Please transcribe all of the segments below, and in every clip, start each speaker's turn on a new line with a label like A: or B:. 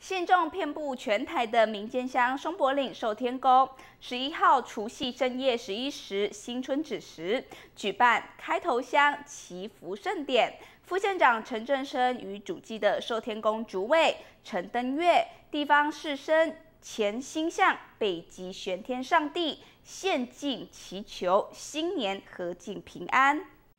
A: 信众遍布全台的民间乡松柏岭寿天宫，11号除夕正夜11时新春子时举办开头香祈福盛典。副县长陈振声与主祭的寿天宫主委陈登月、地方士绅前星向北极玄天上帝献祭祈求新年和敬平安。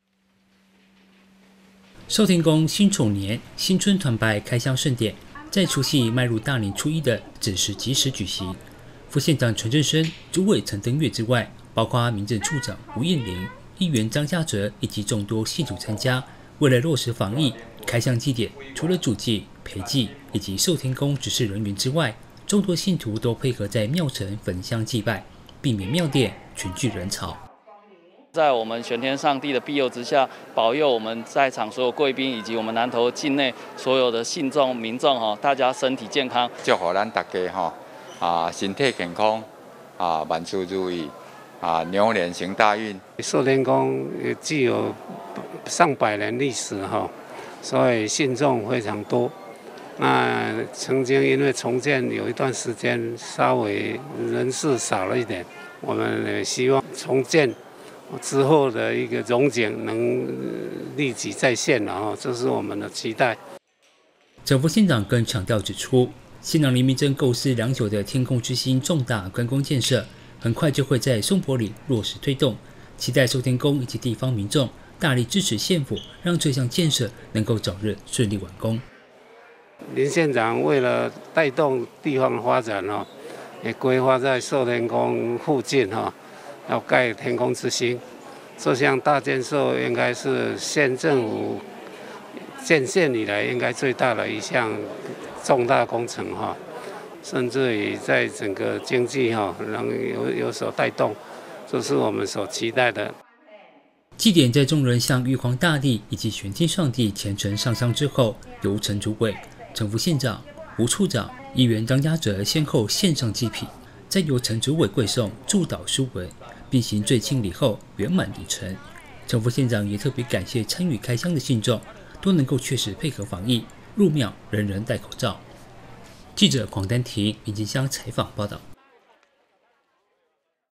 B: 寿天宫辛丑年新春团拜开香盛典在除夕迈入大年初一的子时吉时举行。副县长陈振声、主委陈登月之外，包括民政处长吴燕玲、议员张家哲以及众多信徒参加。为了落实防疫，开香祭典除了主祭、陪祭以及寿天宫执事人员之外，众多信徒都配合在庙城焚香祭拜，避免庙殿群聚人潮。
C: 在我们玄天上帝的庇佑之下，保佑我们在场所有贵宾以及我们南投境内所有的信众民众大家身体健康。
D: 祝福咱大家身体健康万事如意牛年行大运。
E: 寿天宫也具有上百年历史所以信众非常多。那曾经因为重建有一段时间稍微人数少了一点，我们也希望重建之后的一个荣景能立即再现了这是我们的期待。
B: 陈副县长更强调指出，新党林明正构思良久的天空之星重大观光建设，很快就会在松柏岭落实推动，期待寿天宫以及地方民众大力支持县府，让这项建设能够早日顺利完工。
E: 林县长为了带动地方的发展也规划在寿天宫附近要盖天空之星，这项大建设应该是县政府建县以来应该最大的一项重大工程甚至于在整个经济能有所带动，这是我们所期待的。
B: 祭典在众人向玉皇大帝以及玄天上帝虔诚上香之后，由陈主委、陈副县长、吴处长、议员张家哲先后献上祭品，再由陈主委跪诵祝祷书文，并行最庆礼后圆满礼成。陈副县长也特别感谢参与开香的信众，都能够确实配合防疫，入庙人人戴口罩。记者黄丹婷、民间乡采访报道。